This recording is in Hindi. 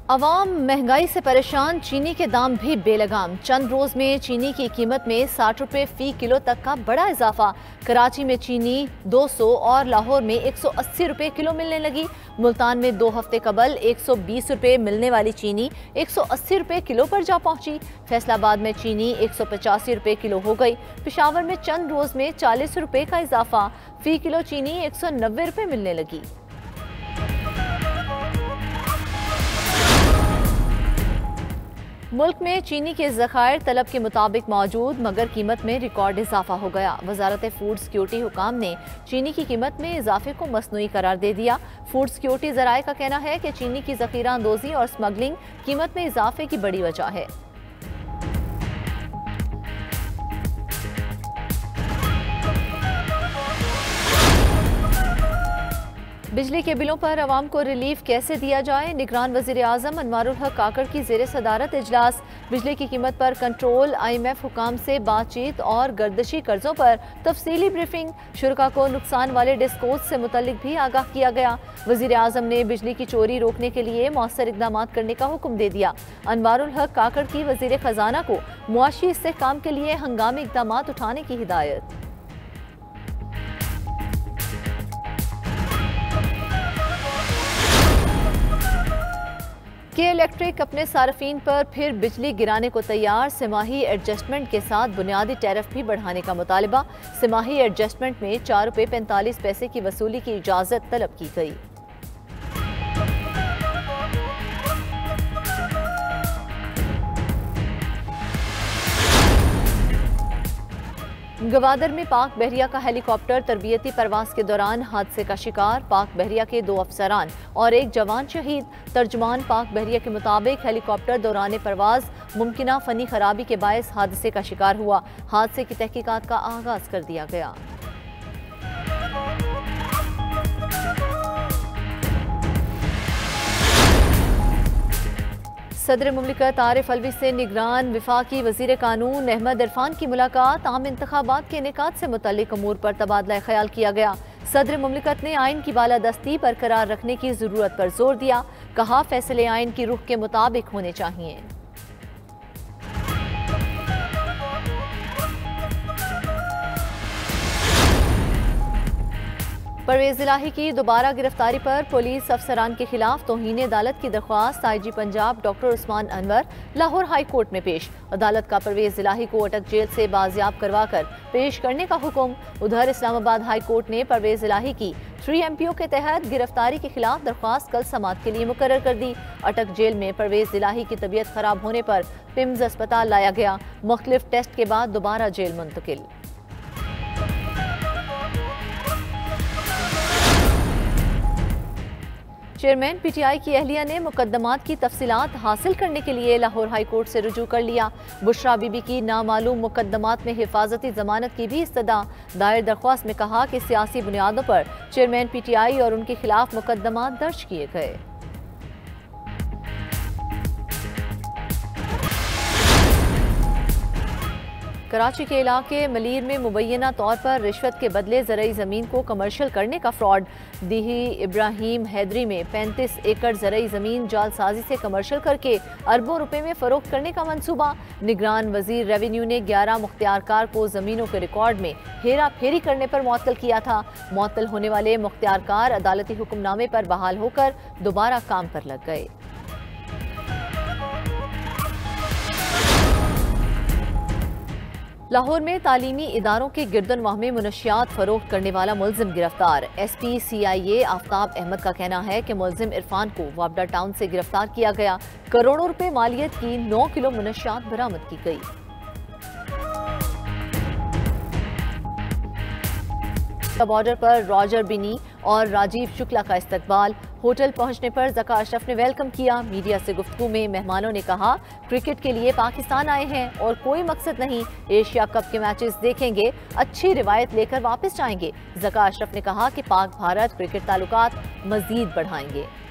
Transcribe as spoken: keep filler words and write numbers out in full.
अवाम महंगाई से परेशान, चीनी के दाम भी बेलगाम। चंद रोज में चीनी की कीमत में साठ रुपए फी किलो तक का बड़ा इजाफा। कराची में चीनी दो सौ और लाहौर में एक सौ अस्सी रुपए किलो मिलने लगी। मुल्तान में दो हफ्ते कबल एक सौ बीस रुपए मिलने वाली चीनी एक सौ अस्सी रुपए किलो पर जा पहुंची। फैसलाबाद में चीनी एक सौ पचासी रुपए किलो हो गई। पेशावर में चंद रोज में चालीस रुपए का इजाफा, फी किलो चीनी एक सौ नब्बे रुपए मिलने लगी। मुल्क में चीनी के ज़खायर तलब के मुताबिक मौजूद, मगर कीमत में रिकॉर्ड इजाफा हो गया। वजारत फूड सिक्योरिटी हुकाम ने चीनी की कीमत में इजाफे को मसनूई करार दे दिया। फूड सिक्योरिटी ज़राए का कहना है कि चीनी की ज़खीरा अंदोज़ी और स्मगलिंग कीमत में इजाफे की बड़ी वजह है। बिजली के बिलों पर अवाम को रिलीफ कैसे दिया जाए, निगरान वज़ीर आज़म अनवारुल हक काकड़ की ज़ेरे सदारत इजलास। बिजली की कीमत पर कंट्रोल, आई एम एफ हुकाम से बातचीत और गर्दशी कर्जों पर तफसीली ब्रीफिंग। शुरका को नुकसान वाले डिस्कोज से मुतल्लिक भी आगाह किया गया। वज़ीर आज़म ने बिजली की चोरी रोकने के लिए मौसर इक़दाम करने का हुक्म दे दिया। अनवारुल हक काकड़ की वज़ीर ख़जाना को मुआशी इस्तेहकाम के लिए हंगामी इक़दाम उठाने की हिदायत। के इलेक्ट्रिक अपने सार्फिन पर फिर बिजली गिराने को तैयार। सिमाही एडजस्टमेंट के साथ बुनियादी टैरिफ भी बढ़ाने का मुतालिबा। सिमाही एडजस्टमेंट में चार रुपये पैंतालीस पैसे की वसूली की इजाज़त तलब की गई। गवादर में पाक बहरिया का हेलीकॉप्टर तरबियती परवास के दौरान हादसे का शिकार। पाक बहरिया के दो अफसरान और एक जवान शहीद। तर्जुमान पाक बहरिया के मुताबिक हेलीकॉप्टर दौरान परवाज मुमकिना फनी खराबी के बायस हादसे का शिकार हुआ। हादसे की तहकीकात का आगाज कर दिया गया। सदर मुमलिकत आरिफ अलवी से निगरान वफाकी वजीर कानून अहमद इरफान की मुलाकात। आम इंतखाबात के इनेकाद से मुतल्लिक अमूर पर तबादला ख्याल किया गया। सदर मुमलिकत ने आइन की बालादस्ती बरकरार रखने की जरूरत पर जोर दिया। कहा, फैसले आइन की रुख के मुताबिक होने चाहिए। परवेज इलाही की दोबारा गिरफ्तारी पर पुलिस अफसरान के खिलाफ तौहीन अदालत की दरख्वास्त I G Punjab doctor Usman Anwar Lahore high court में पेश। अदालत का परवेज इलाही को अटक जेल से बाजियाब करवा कर पेश करने का हुक्म। उधर इस्लामाबाद हाई कोर्ट ने परवेज इलाही की थ्री एम पी ओ के तहत गिरफ्तारी के खिलाफ दरख्वास्त कल समाअत के लिए मुकर्रर कर दी। अटक जेल में परवेज इलाही की तबीयत खराब होने पर पिम्स अस्पताल लाया गया। मुख्तलिफ टेस्ट के बाद दोबारा जेल मुंतकिल। चेयरमैन पी टी आई की अहलिया ने मुकदमात की तफसीलात हासिल करने के लिए लाहौर हाई कोर्ट से रुजू कर लिया। बुशरा बीबी की नामालूम मुकदमात में हिफाजती जमानत की भी इस्तदा। दायर दरख्वास्त में कहा कि सियासी बुनियादों पर चेयरमैन पी टी आई और उनके खिलाफ मुकदमात दर्ज किए गए। कराची के इलाके मलीर में मुबैना तौर पर रिश्वत के बदले ज़रई ज़मीन को कमर्शियल करने का फ्रॉड। दीही इब्राहिम हैदरी में पैंतीस एकड़ ज़रई ज़मीन जालसाजी से कमर्शियल करके अरबों रुपए में फ़रोख्त करने का मंसूबा। निगरान वजीर रेवेन्यू ने ग्यारह मुख्तियारकार को ज़मीनों के रिकॉर्ड में हेरा फेरी करने पर मुअत्तल किया था। मुअत्तल होने वाले मुख्तियारकार अदालती हुक्मनामे पर बहाल होकर दोबारा काम पर लग गए। लाहौर में तालीमी इदारों के गिरदनवाह में मुनशियात फरोख्त करने वाला मुलजिम गिरफ्तार। S P C I A Aftab Ahmed का कहना है कि मुलजिम इरफान को वाबडा टाउन से गिरफ्तार किया गया। करोड़ों रुपए मालियत की नौ किलो मुनशियात बरामद की गई। बॉर्डर पर रॉजर बिनी और राजीव शुक्ला का इस्तकबाल। होटल पहुंचने पर ज़का अशरफ ने वेलकम किया। मीडिया से गुफ्तगू में मेहमानों ने कहा, क्रिकेट के लिए पाकिस्तान आए हैं और कोई मकसद नहीं, एशिया कप के मैचेस देखेंगे, अच्छी रिवायत लेकर वापस जाएंगे। ज़का अशरफ ने कहा कि पाक भारत क्रिकेट ताल्लुकात मजीद बढ़ाएंगे।